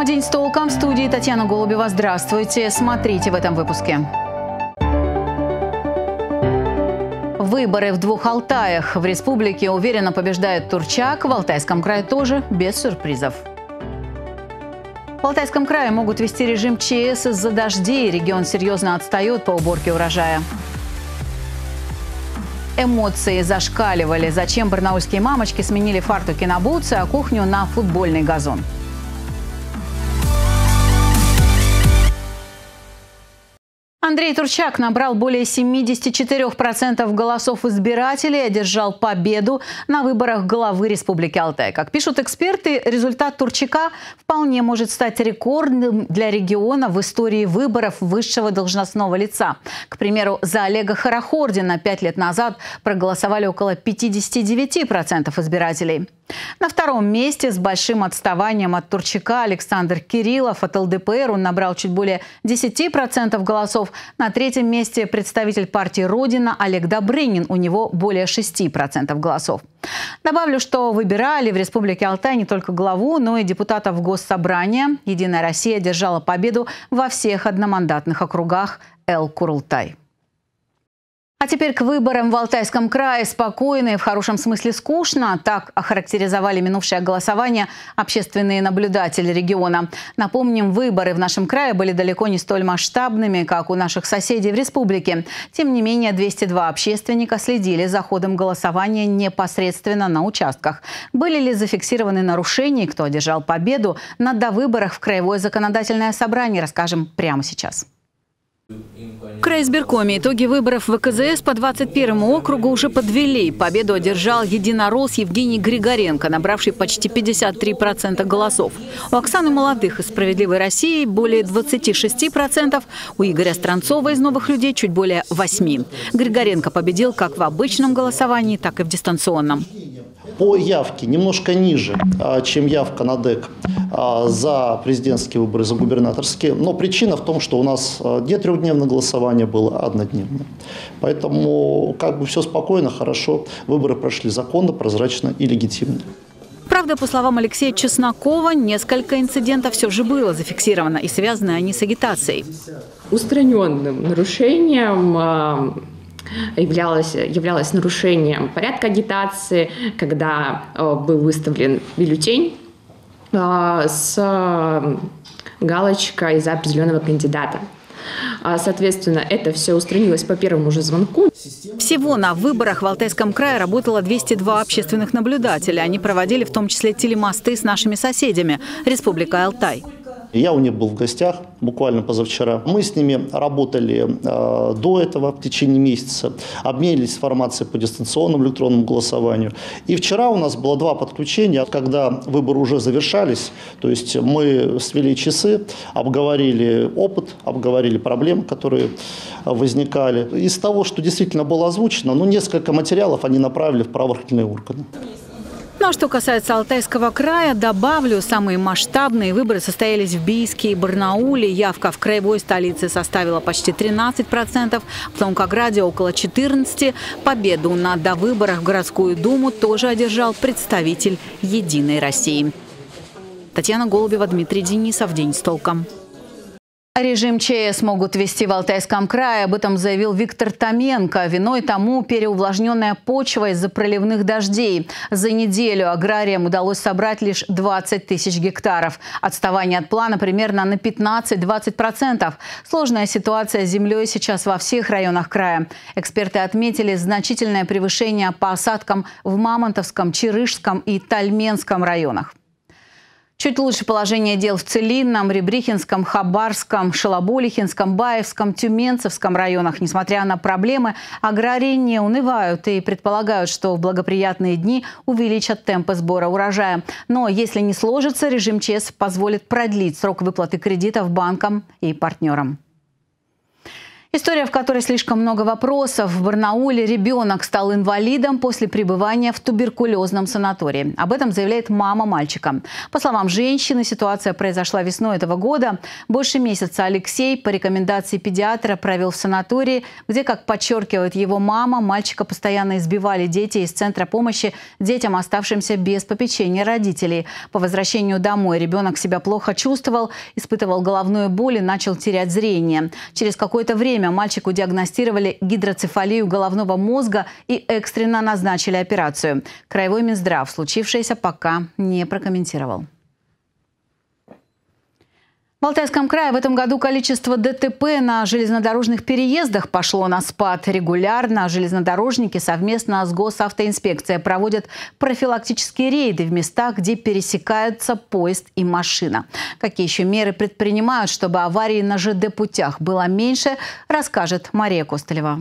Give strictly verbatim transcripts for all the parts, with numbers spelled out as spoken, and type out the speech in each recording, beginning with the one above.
День с толком. В студии Татьяна Голубева. Здравствуйте. Смотрите в этом выпуске. Выборы в двух Алтаях. В республике уверенно побеждает Турчак. В Алтайском крае тоже без сюрпризов. В Алтайском крае могут ввести режим ЧС из-за дождей. Регион серьезно отстает по уборке урожая. Эмоции зашкаливали. Зачем барнаульские мамочки сменили фартуки на бутсы, а кухню на футбольный газон? Андрей Турчак набрал более семидесяти четырёх процентов голосов избирателей и одержал победу на выборах главы Республики Алтай. Как пишут эксперты, результат Турчака вполне может стать рекордным для региона в истории выборов высшего должностного лица. К примеру, за Олега Хорохордина пять лет назад проголосовали около пятидесяти девяти процентов избирателей. На втором месте с большим отставанием от Турчака Александр Кириллов. От ЛДПР он набрал чуть более десяти процентов голосов. На третьем месте представитель партии «Родина» Олег Добрынин. У него более шести процентов голосов. Добавлю, что выбирали в Республике Алтай не только главу, но и депутатов Госсобрания. «Единая Россия» одержала победу во всех одномандатных округах Эл-Курултай. А теперь к выборам в Алтайском крае. Спокойно и в хорошем смысле скучно. Так охарактеризовали минувшее голосование общественные наблюдатели региона. Напомним, выборы в нашем крае были далеко не столь масштабными, как у наших соседей в республике. Тем не менее, двести два общественника следили за ходом голосования непосредственно на участках. Были ли зафиксированы нарушения, кто одержал победу на довыборах в Краевое законодательное собрание, расскажем прямо сейчас. В краизбиркоме итоги выборов в ВКЗС по двадцать первому округу уже подвели. Победу одержал единорос Евгений Григоренко, набравший почти пятьдесят три процента голосов. У Оксаны Молодых из «Справедливой России» более двадцати шести процентов, у Игоря Странцова из «Новых людей» чуть более восьми процентов. Григоренко победил как в обычном голосовании, так и в дистанционном. По явке немножко ниже, чем явка на ДЭК за президентские выборы, за губернаторские. Но причина в том, что у нас не трехдневное голосование было, а однодневное. Поэтому как бы все спокойно, хорошо. Выборы прошли законно, прозрачно и легитимно. Правда, по словам Алексея Чеснокова, несколько инцидентов все же было зафиксировано, и связаны они с агитацией. Устраненным нарушением Являлось, являлось нарушением порядка агитации, когда э, был выставлен бюллетень э, с галочкой за определенного кандидата. Соответственно, это все устранилось по первому же звонку. Всего на выборах в Алтайском крае работало двести два общественных наблюдателя. Они проводили в том числе телемосты с нашими соседями – Республикой Алтай. Я у них был в гостях буквально позавчера. Мы с ними работали э, до этого в течение месяца, обменились информацией по дистанционному электронному голосованию. И вчера у нас было два подключения, когда выборы уже завершались. То есть мы свели часы, обговорили опыт, обговорили проблемы, которые возникали. Из того, что действительно было озвучено, ну, несколько материалов они направили в правоохранительные органы. Ну а что касается Алтайского края, добавлю, самые масштабные выборы состоялись в Бийске и Барнауле. Явка в краевой столице составила почти тринадцать процентов, в Волгограде около четырнадцати процентов. Победу на довыборах в городскую думу тоже одержал представитель «Единой России». Татьяна Голубева, Дмитрий Денисов. День с толком. Режим ЧС могут ввести в Алтайском крае. Об этом заявил Виктор Томенко. Виной тому переувлажненная почва из-за проливных дождей. За неделю аграриям удалось собрать лишь двадцать тысяч гектаров. Отставание от плана примерно на пятнадцать-двадцать процентов. Сложная ситуация с землей сейчас во всех районах края. Эксперты отметили значительное превышение по осадкам в Мамонтовском, Чарышском и Тальменском районах. Чуть лучше положение дел в Целинном, Ребрихинском, Хабарском, Шалоболихинском, Баевском, Тюменцевском районах. Несмотря на проблемы, аграрии не унывают и предполагают, что в благоприятные дни увеличат темпы сбора урожая. Но если не сложится, режим ЧС позволит продлить срок выплаты кредитов банкам и партнерам. История, в которой слишком много вопросов. В Барнауле ребенок стал инвалидом после пребывания в туберкулезном санатории. Об этом заявляет мама мальчика. По словам женщины, ситуация произошла весной этого года. Больше месяца Алексей по рекомендации педиатра провел в санатории, где, как подчеркивает его мама, мальчика постоянно избивали дети из центра помощи детям, оставшимся без попечения родителей. По возвращению домой ребенок себя плохо чувствовал, испытывал головную боль и начал терять зрение. Через какое-то время мальчику диагностировали гидроцефалию головного мозга и экстренно назначили операцию. Краевой Минздрав случившееся пока не прокомментировал. В Алтайском крае в этом году количество ДТП на железнодорожных переездах пошло на спад. Регулярно железнодорожники совместно с Госавтоинспекцией проводят профилактические рейды в местах, где пересекаются поезд и машина. Какие еще меры предпринимают, чтобы аварий на ЖД-путях было меньше, расскажет Мария Костылева.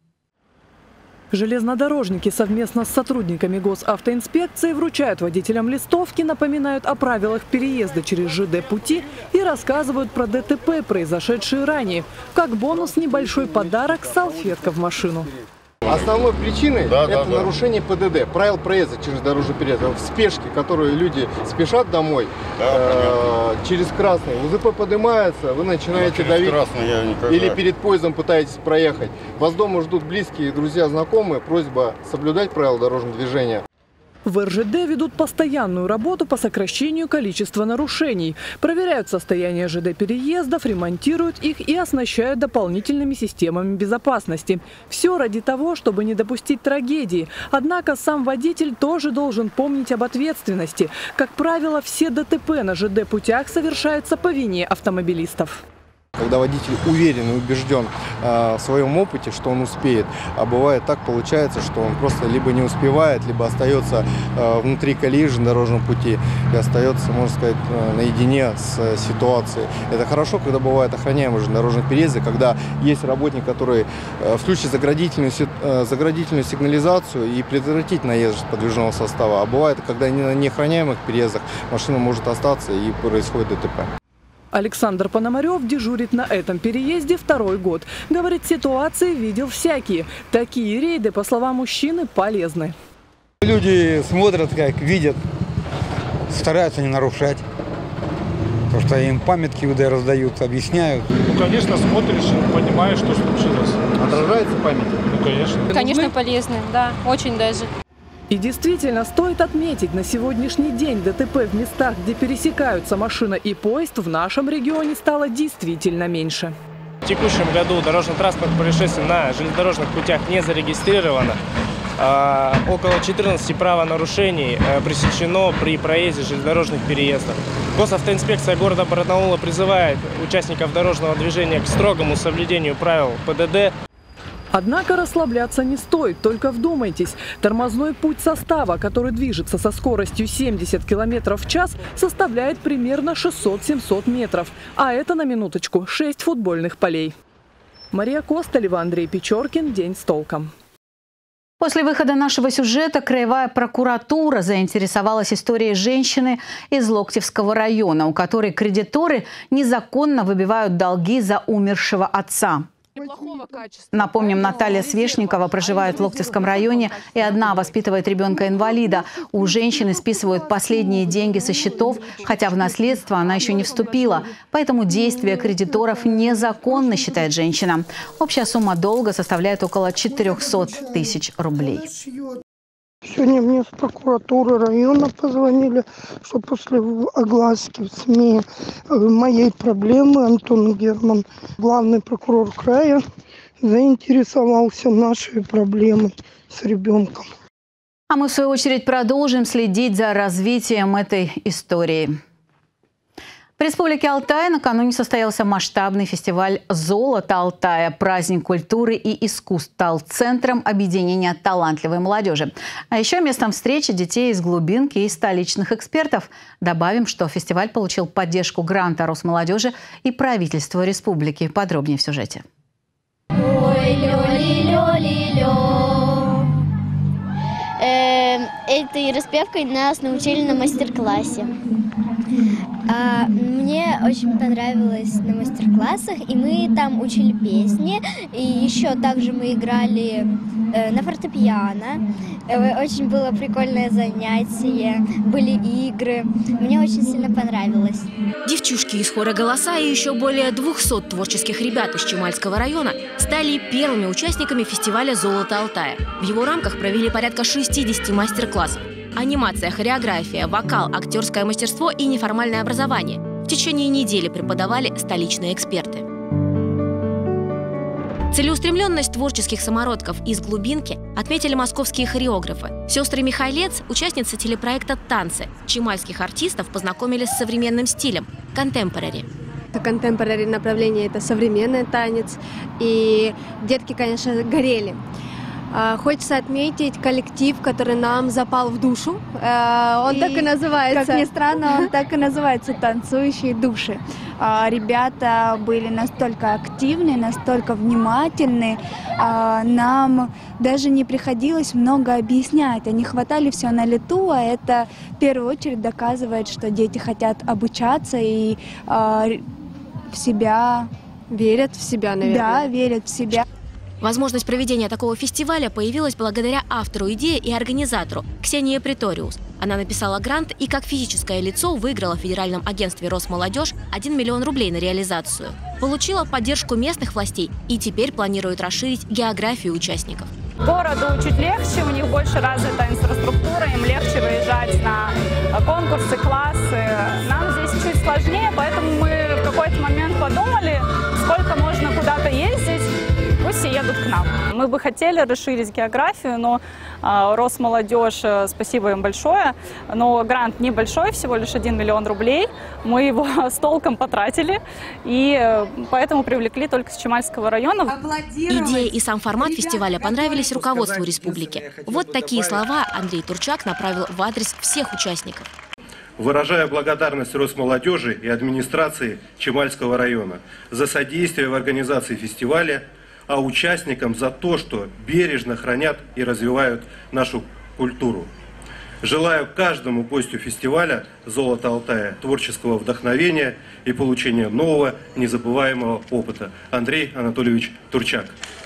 Железнодорожники совместно с сотрудниками Госавтоинспекции вручают водителям листовки, напоминают о правилах переезда через ЖД-пути и рассказывают про ДТП, произошедшие ранее. Как бонус небольшой подарок – салфетка в машину. Основной причиной да, это да, да. нарушение ПДД, правил проезда через дорожный переезд. В спешке, которую люди спешат домой, да, э, через красный, УЗП поднимается, вы начинаете давить красный я никогда. Или перед поездом пытаетесь проехать. Вас дома ждут близкие, друзья, знакомые. Просьба соблюдать правила дорожного движения. В РЖД ведут постоянную работу по сокращению количества нарушений. Проверяют состояние ЖД-переездов, ремонтируют их и оснащают дополнительными системами безопасности. Все ради того, чтобы не допустить трагедии. Однако сам водитель тоже должен помнить об ответственности. Как правило, все ДТП на ЖД-путях совершаются по вине автомобилистов. Когда водитель уверен и убежден э, в своем опыте, что он успеет, а бывает так получается, что он просто либо не успевает, либо остается э, внутри колеи железнодорожного пути и остается, можно сказать, э, наедине с э, ситуацией. Это хорошо, когда бывает охраняемый железнодорожный переезд, когда есть работник, который э, включит заградительную, э, заградительную сигнализацию и предотвратить наезд подвижного состава. А бывает, когда на неохраняемых переездах машина может остаться и происходит ДТП. Александр Пономарев дежурит на этом переезде второй год. Говорит, ситуации видел всякие. Такие рейды, по словам мужчины, полезны. Люди смотрят, как видят, стараются не нарушать. Потому что им памятки УД раздают, объясняют. Ну, конечно, смотришь и понимаешь, что случилось. Отражается память? Ну, конечно. Конечно, полезны, да, очень даже. И действительно, стоит отметить, на сегодняшний день ДТП в местах, где пересекаются машина и поезд, в нашем регионе стало действительно меньше. В текущем году дорожно-транспортных происшествий на железнодорожных путях не зарегистрировано. А, около четырнадцати правонарушений а, пресечено при проезде железнодорожных переездов. Госавтоинспекция города Барнаула призывает участников дорожного движения к строгому соблюдению правил ПДД. Однако расслабляться не стоит, только вдумайтесь. Тормозной путь состава, который движется со скоростью семьдесят километров в час, составляет примерно шестьсот-семьсот метров. А это, на минуточку, шесть футбольных полей. Мария Костылева, Андрей Печоркин. День с толком. После выхода нашего сюжета краевая прокуратура заинтересовалась историей женщины из Локтевского района, у которой кредиторы незаконно выбивают долги за умершего отца. Напомним, Наталья Свешникова проживает в Локтевском районе и одна воспитывает ребенка-инвалида. У женщины списывают последние деньги со счетов, хотя в наследство она еще не вступила. Поэтому действия кредиторов незаконны, считает женщина. Общая сумма долга составляет около четырёхсот тысяч рублей. Сегодня мне с прокуратуры района позвонили, что после огласки в СМИ моей проблемы Антон Герман, главный прокурор края, заинтересовался нашей проблемой с ребенком. А мы, в свою очередь, продолжим следить за развитием этой истории. В Республике Алтай накануне состоялся масштабный фестиваль «Золото Алтая». Праздник культуры и искусств стал центром объединения талантливой молодежи. А еще местом встречи детей из глубинки и столичных экспертов. Добавим, что фестиваль получил поддержку гранта Росмолодежи и правительства республики. Подробнее в сюжете. Ой, лёли, лёли, лё. Этой распевкой нас научили на мастер-классе. А, мне очень понравилось на мастер-классах, и мы там учили песни, и еще также мы играли э, на фортепиано. Э, очень было прикольное занятие, были игры, мне очень сильно понравилось. Девчушки из хора «Голоса» и еще более двухсот творческих ребят из Чемальского района стали первыми участниками фестиваля «Золото Алтая». В его рамках провели порядка шестидесяти мастер-классов. Анимация, хореография, вокал, актерское мастерство и неформальное образование. В течение недели преподавали столичные эксперты. Целеустремленность творческих самородков из глубинки отметили московские хореографы. Сестры Михайлец, участницы телепроекта «Танцы», чемальских артистов познакомили с современным стилем – контемпорари. Контемпорари направление – это современный танец, и детки, конечно, горели. Хочется отметить коллектив, который нам запал в душу. Он и, так и называется. Как ни странно, он так и называется «Танцующие души». Ребята были настолько активны, настолько внимательны. Нам даже не приходилось много объяснять. Они хватали все на лету, а это в первую очередь доказывает, что дети хотят обучаться и в себя... Верят в себя, наверное. Да, верят в себя. Возможность проведения такого фестиваля появилась благодаря автору идеи и организатору Ксении Преториус. Она написала грант и как физическое лицо выиграла в Федеральном агентстве «Росмолодежь» один миллион рублей на реализацию. Получила поддержку местных властей и теперь планирует расширить географию участников. Городу чуть легче, у них больше развита инфраструктура, им легче выезжать на конкурсы, классы. Нам здесь чуть сложнее, поэтому мы в какой-то момент подумали, сколько можно куда-то ездить. Пусть все едут к нам. Мы бы хотели расширить географию, но э, Росмолодежь, э, спасибо им большое, но грант небольшой, всего лишь один миллион рублей. Мы его с толком потратили, и э, поэтому привлекли только с Чемальского района. Идея и сам формат фестиваля понравились руководству республики. Вот такие слова Андрей Турчак направил в адрес всех участников. Выражаю благодарность Росмолодежи и администрации Чемальского района за содействие в организации фестиваля, а участникам за то, что бережно хранят и развивают нашу культуру. Желаю каждому гостю фестиваля «Золото Алтая» творческого вдохновения и получения нового, незабываемого опыта. Андрей Анатольевич Турчак.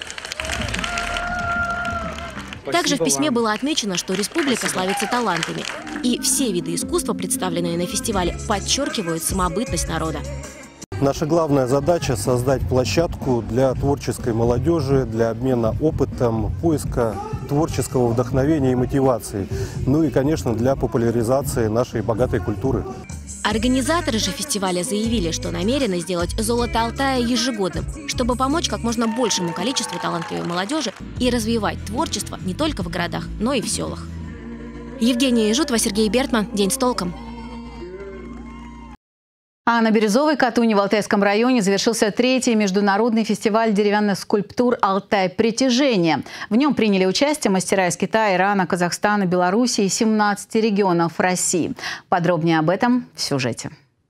Также в письме было отмечено, что республика славится талантами. И все виды искусства, представленные на фестивале, подчеркивают самобытность народа. Наша главная задача – создать площадку для творческой молодежи, для обмена опытом, поиска творческого вдохновения и мотивации. Ну и, конечно, для популяризации нашей богатой культуры. Организаторы же фестиваля заявили, что намерены сделать «Золото Алтая» ежегодным, чтобы помочь как можно большему количеству талантливой молодежи и развивать творчество не только в городах, но и в селах. Евгения Ижутова, Сергей Бертман. День с толком. А на Бирюзовой Катуни в Алтайском районе завершился третий международный фестиваль деревянных скульптур «Алтай. Притяжение». В нем приняли участие мастера из Китая, Ирана, Казахстана, Беларуси и семнадцати регионов России. Подробнее об этом в сюжете.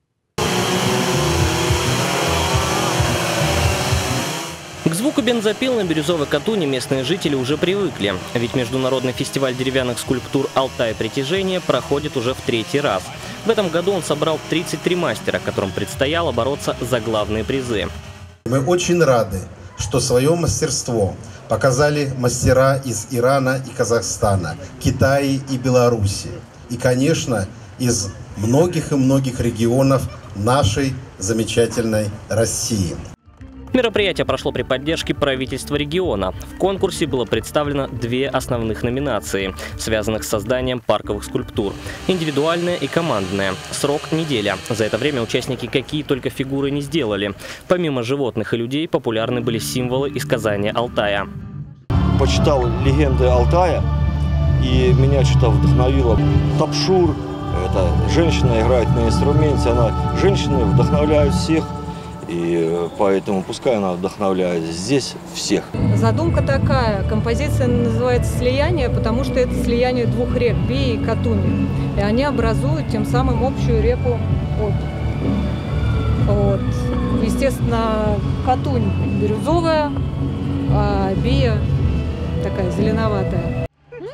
К звуку бензопил на Бирюзовой Катуни местные жители уже привыкли. Ведь международный фестиваль деревянных скульптур «Алтай. Притяжение» проходит уже в третий раз. В этом году он собрал тридцать три мастера, которым предстояло бороться за главные призы. Мы очень рады, что свое мастерство показали мастера из Ирана и Казахстана, Китая и Беларуси. И, конечно, из многих и многих регионов нашей замечательной России. Мероприятие прошло при поддержке правительства региона. В конкурсе было представлено две основных номинации, связанных с созданием парковых скульптур. Индивидуальная и командная. Срок – неделя. За это время участники какие только фигуры не сделали. Помимо животных и людей популярны были символы и сказания Алтая. Почитал легенды Алтая, и меня что-то вдохновило. Тапшур – это женщина играет на инструменте, она женщины вдохновляют всех. И поэтому пускай она вдохновляет здесь всех. Задумка такая. Композиция называется «Слияние», потому что это слияние двух рек – Би и Катуни. И они образуют тем самым общую реку Обь. Вот. Естественно, Катунь бирюзовая, а Бия такая зеленоватая.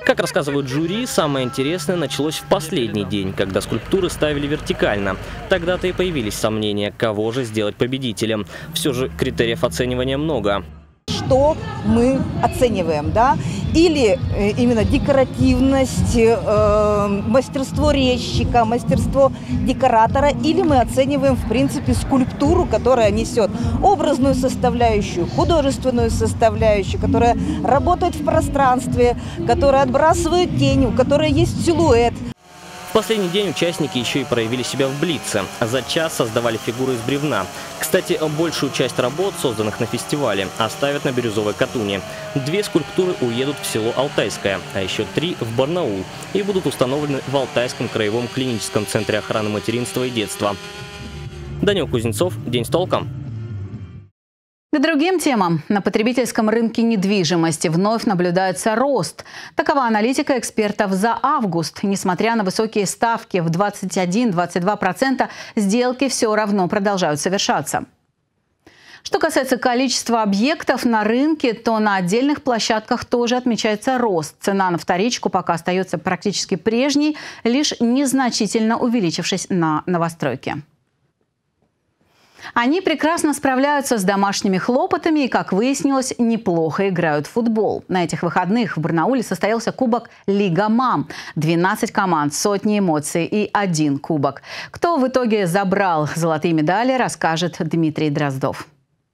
Как рассказывают жюри, самое интересное началось в последний день, когда скульптуры ставили вертикально. Тогда-то и появились сомнения, кого же сделать победителем. Все же критериев оценивания много. Что мы оцениваем, да? Или именно декоративность, э, мастерство резчика, мастерство декоратора, или мы оцениваем, в принципе, скульптуру, которая несет образную составляющую, художественную составляющую, которая работает в пространстве, которая отбрасывает тень, у которой есть силуэт. В последний день участники еще и проявили себя в блице. За час создавали фигуры из бревна. Кстати, большую часть работ, созданных на фестивале, оставят на Бирюзовой Катуни. Две скульптуры уедут в село Алтайское, а еще три в Барнаул и будут установлены в Алтайском краевом клиническом центре охраны материнства и детства. Данил Кузнецов, День с толком. К другим темам. На потребительском рынке недвижимости вновь наблюдается рост. Такова аналитика экспертов за август. Несмотря на высокие ставки в двадцать один — двадцать два процента, сделки все равно продолжают совершаться. Что касается количества объектов на рынке, то на отдельных площадках тоже отмечается рост. Цена на вторичку пока остается практически прежней, лишь незначительно увеличившись на новостройке. Они прекрасно справляются с домашними хлопотами и, как выяснилось, неплохо играют в футбол. На этих выходных в Барнауле состоялся кубок «Лига Мам». двенадцать команд, сотни эмоций и один кубок. Кто в итоге забрал золотые медали, расскажет Дмитрий Дроздов.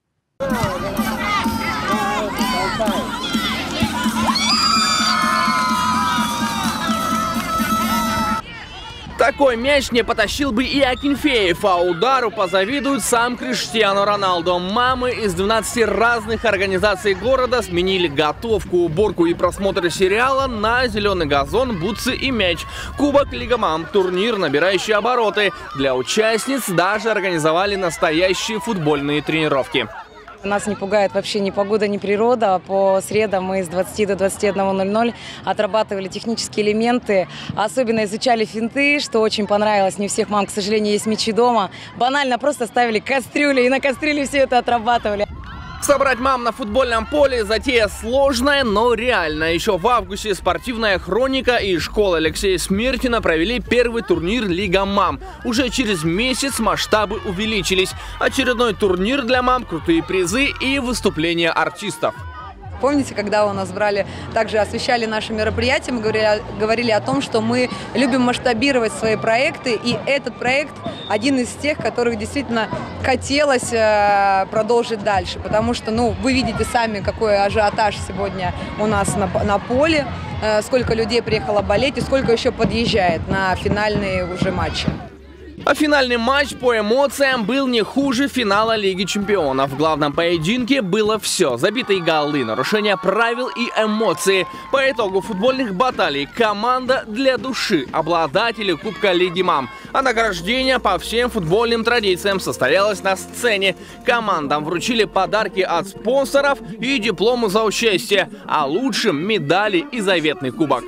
Такой мяч не потащил бы и Акинфеев, а удару позавидует сам Криштиану Роналдо. Мамы из двенадцати разных организаций города сменили готовку, уборку и просмотр сериала на зеленый газон, бутсы и мяч. Кубок Лига Мам – турнир, набирающий обороты. Для участниц даже организовали настоящие футбольные тренировки. Нас не пугает вообще ни погода, ни природа. По средам мы с двадцати до двадцати одного ноль ноль отрабатывали технические элементы. Особенно изучали финты, что очень понравилось. Не у всех мам, к сожалению, есть мячи дома. Банально просто ставили кастрюли и на кастрюле все это отрабатывали. Собрать мам на футбольном поле – затея сложная, но реальная. Еще в августе «Спортивная хроника» и школа Алексея Смертина провели первый турнир «Лига Мам». Уже через месяц масштабы увеличились. Очередной турнир для мам, крутые призы и выступления артистов. Помните, когда у нас брали, также освещали наши мероприятия, мы говорили, говорили о том, что мы любим масштабировать свои проекты, и этот проект один из тех, которых действительно хотелось э, продолжить дальше, потому что, ну, вы видите сами, какой ажиотаж сегодня у нас на, на поле, э, сколько людей приехало болеть и сколько еще подъезжает на финальные уже матчи. А финальный матч по эмоциям был не хуже финала Лиги Чемпионов. В главном поединке было все. Забитые голы, нарушение правил и эмоции. По итогу футбольных баталий команда для души, обладатели Кубка Лиги Мам. А награждение по всем футбольным традициям состоялось на сцене. Командам вручили подарки от спонсоров и дипломы за участие, а лучшим медали и заветный кубок.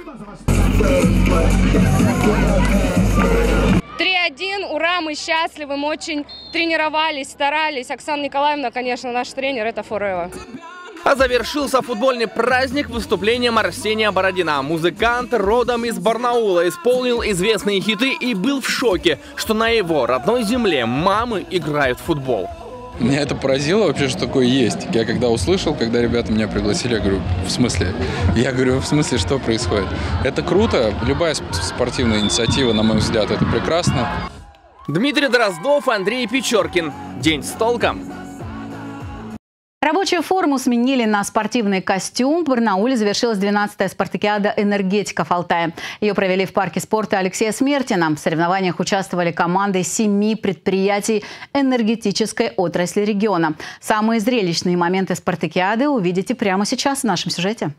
три один, ура, мы счастливы, мы очень тренировались, старались. Оксана Николаевна, конечно, наш тренер, это forever. А завершился футбольный праздник выступлением Арсения Бородина. Музыкант родом из Барнаула исполнил известные хиты и был в шоке, что на его родной земле мамы играют в футбол. Меня это поразило вообще, что такое есть. Я когда услышал, когда ребята меня пригласили, я говорю, в смысле? Я говорю, в смысле, что происходит? Это круто. Любая спортивная инициатива, на мой взгляд, это прекрасно. Дмитрий Дроздов, Андрей Печоркин. День с толком. Рабочую форму сменили на спортивный костюм. В Барнауле завершилась двенадцатая спартакиада энергетиков Алтая. Ее провели в парке спорта Алексея Смертина. В соревнованиях участвовали команды семи предприятий энергетической отрасли региона. Самые зрелищные моменты спартакиады увидите прямо сейчас в нашем сюжете.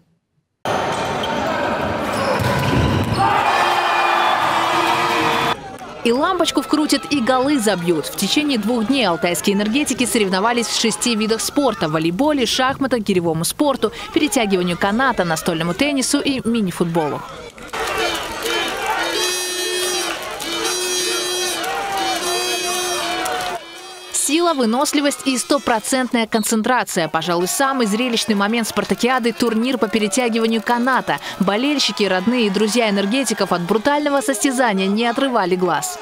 И лампочку вкрутят, и голы забьют. В течение двух дней алтайские энергетики соревновались в шести видах спорта – волейболе, шахматах, гиревому спорту, перетягиванию каната, настольному теннису и мини-футболу. Сила, выносливость и стопроцентная концентрация. Пожалуй, самый зрелищный момент спартакиады – турнир по перетягиванию каната. Болельщики, родные и друзья энергетиков от брутального состязания не отрывали глаз.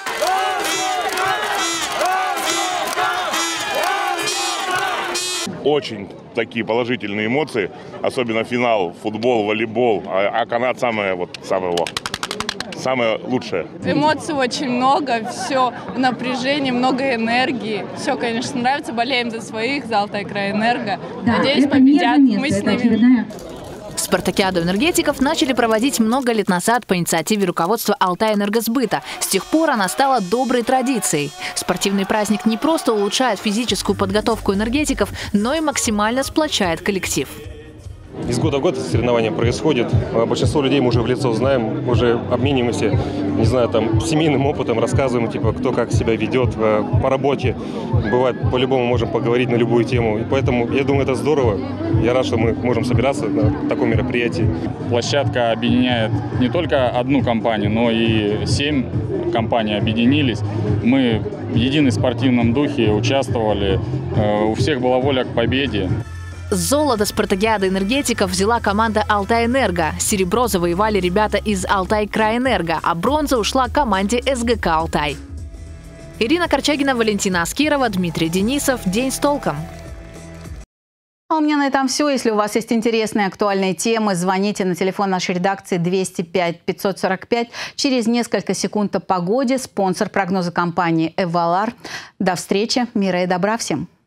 Очень такие положительные эмоции, особенно финал, футбол, волейбол, а, а канат самое, вот, самое, вот, самое лучшее. Эмоций очень много, все в напряжении, много энергии. Все, конечно, нравится, болеем за своих, за Алтайкрайэнерго. Да, надеюсь, победят, мы с ними. Спартакиаду энергетиков начали проводить много лет назад по инициативе руководства Алтайэнергосбыта. С тех пор она стала доброй традицией. Спортивный праздник не просто улучшает физическую подготовку энергетиков, но и максимально сплочает коллектив. Из года в год соревнования происходят. Большинство людей мы уже в лицо знаем, уже обмениваемся, не знаю, там, семейным опытом, рассказываем, типа, кто как себя ведет по работе. Бывает, по-любому можем поговорить на любую тему. И поэтому, я думаю, это здорово. Я рад, что мы можем собираться на таком мероприятии. Площадка объединяет не только одну компанию, но и семь компаний объединились. Мы в едином спортивном духе участвовали. У всех была воля к победе. Золото спартакиады энергетиков взяла команда «Алтайэнерго». Серебро завоевали ребята из «Алтайкрайэнерго», а бронза ушла команде эс гэ ка «Алтай». Ирина Корчагина, Валентина Аскирова, Дмитрий Денисов. День с толком. А у меня на этом все. Если у вас есть интересные актуальные темы, звоните на телефон нашей редакции двести пять пятьсот сорок пять. Через несколько секунд о погоде. Спонсор прогноза компании «Эвалар». До встречи. Мира и добра всем.